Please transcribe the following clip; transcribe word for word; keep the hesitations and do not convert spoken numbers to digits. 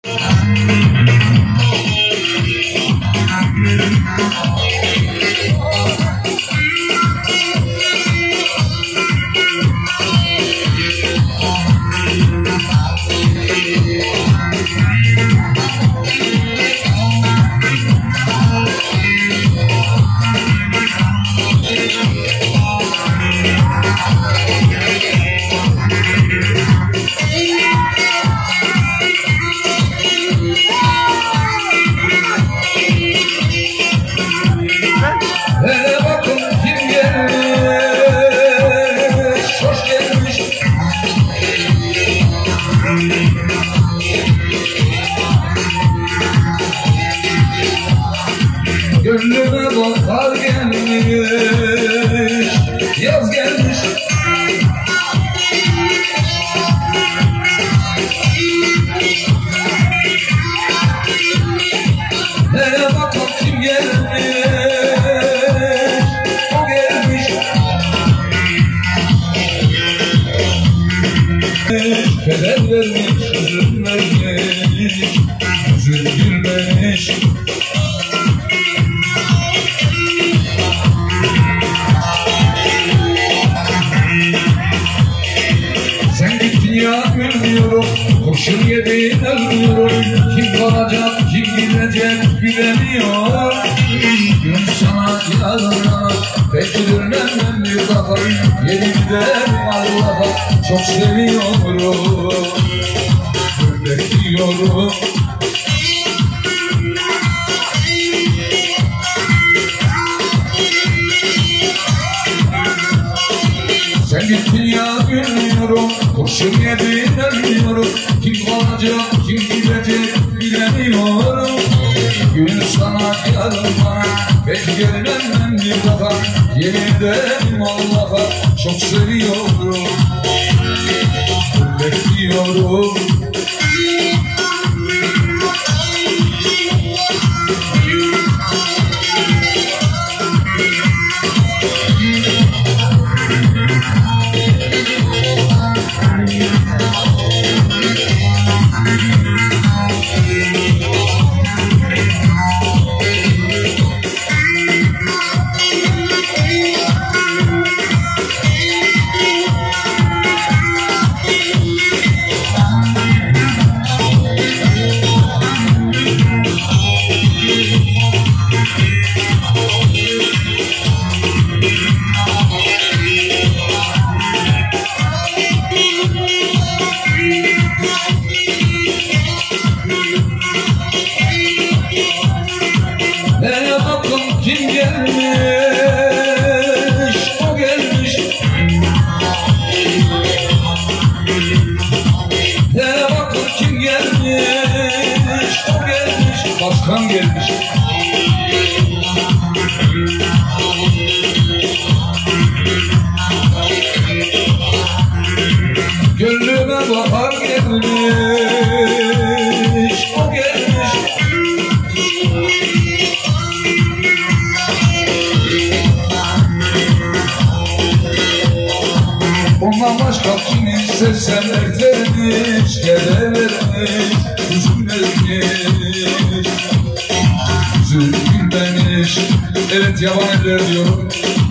Gönlüme bahar gelmiş, yaz gelmiş. Nereye bakıp kim gelmiş, o gelmiş. Keder vermiş, hüzün vermiş, hüzün gülmemiş. Ya gülmüyorum, kurşun yediğin ölmüyorum. Kim kalacak, kim gidecek bilemiyor. Gün sana yarına bekliyorum ben bir daha. Yeni giderim Allah'a, çok seviyorum, bekliyorum. Sen gittin ya gülmüyorum, kurşun yediğin ölmüyorum. Kim kalacak, kim gidecek bilemiyorum. Gün sana yarına belki gelmem ben bir daha. Yeniden Allah'a çok seviyorum, bekliyorum. Nereye bakın kim gelmiş, o gelmiş. Nereye bakın kim gelmiş, o gelmiş. Başkan gelmiş. Gönlüme bahar gelmiş, o gelmiş. Ondan başka kimi sevsem dert vermiş, keder vermiş, hüzün vermiş, hüzün gülmemiş. Evet, yaban eller diyorum.